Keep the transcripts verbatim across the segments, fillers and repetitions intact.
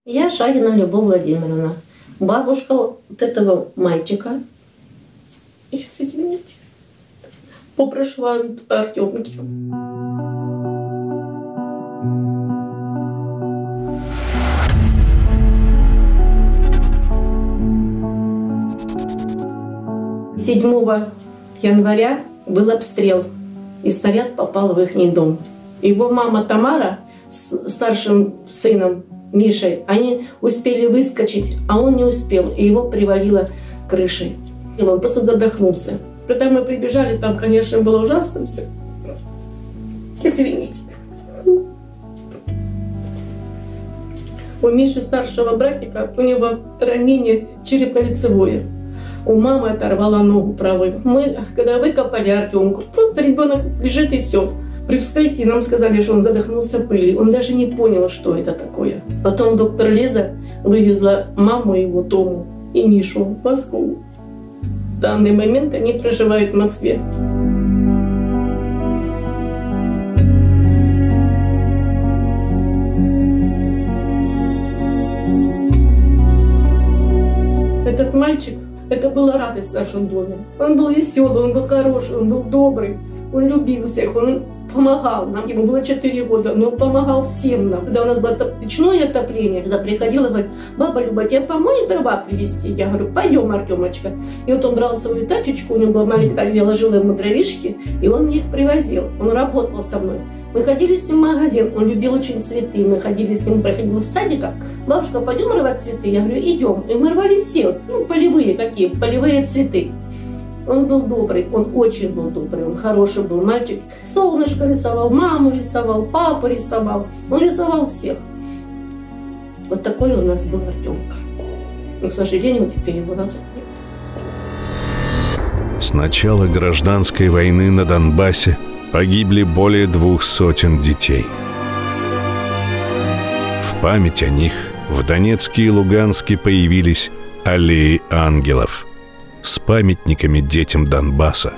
Я Шагина Любовь Владимировна, бабушка вот этого мальчика. И сейчас, извините, попрошу Артемки. седьмого января был обстрел, и снаряд попал в их дом. Его мама Тамара с старшим сыном Мишей, они успели выскочить, а он не успел, и его привалило крышей. И он просто задохнулся. Когда мы прибежали, там, конечно, было ужасно все. Извините. У Миши, старшего братика, у него ранение черепно-лицевое. У мамы оторвала ногу правую. Мы, когда выкопали Артемку, просто ребенок лежит и все. При вскрытии нам сказали, что он задохнулся пылью. Он даже не понял, что это такое. Потом доктор Лиза вывезла маму его, Тому, и Мишу в Москву. В данный момент они проживают в Москве. Этот мальчик, это была радость в нашем доме. Он был веселый, он был хороший, он был добрый, он любил всех, он помогал нам. Ему было четыре года, но он помогал всем нам. Когда у нас было печное отопление, когда приходила, говорит: баба Люба, тебе помочь дрова привезти? Я говорю: пойдем, Артемочка. И вот он брал свою тачечку, у него была маленькая, я ложила ему дровишки, и он мне их привозил. Он работал со мной. Мы ходили с ним в магазин, он любил очень цветы. Мы ходили с ним, проходили с садика. Бабушка, пойдем рвать цветы? Я говорю: идем. И мы рвали все, ну, полевые какие, полевые цветы. Он был добрый, он очень был добрый, он хороший был мальчик. Солнышко рисовал, маму рисовал, папу рисовал. Он рисовал всех. Вот такой у нас был Артемка. Но, к сожалению, теперь его нас нет. С начала гражданской войны на Донбассе погибли более двух сотен детей. В память о них в Донецке и Луганске появились аллеи ангелов с памятниками детям Донбасса.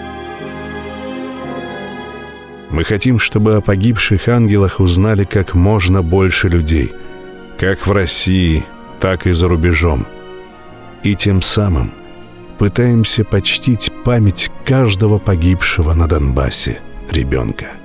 Мы хотим, чтобы о погибших ангелах узнали как можно больше людей, как в России, так и за рубежом. И тем самым пытаемся почтить память каждого погибшего на Донбассе ребенка.